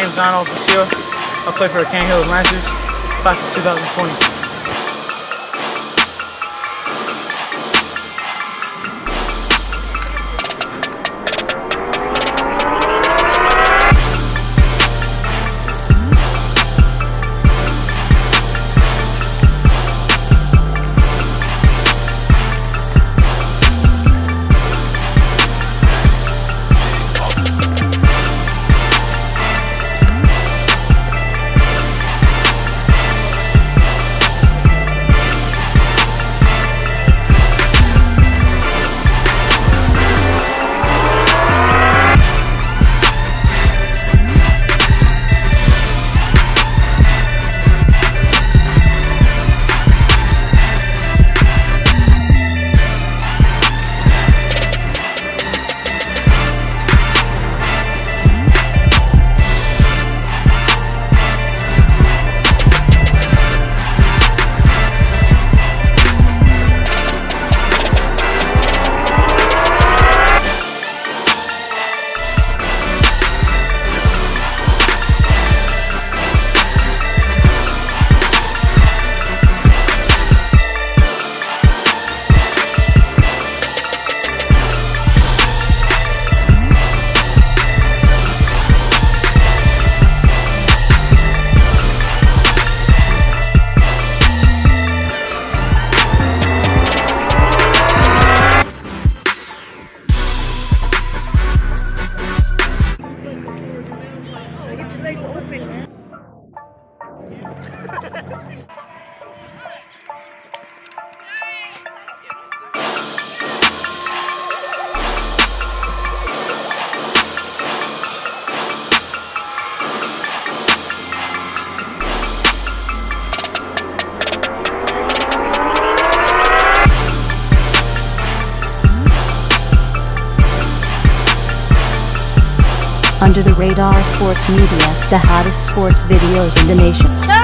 name is Donald Official. I play for the Cane Hills Lancers, class of 2020. Under the Radar Sports Media, the hottest sports videos in the nation.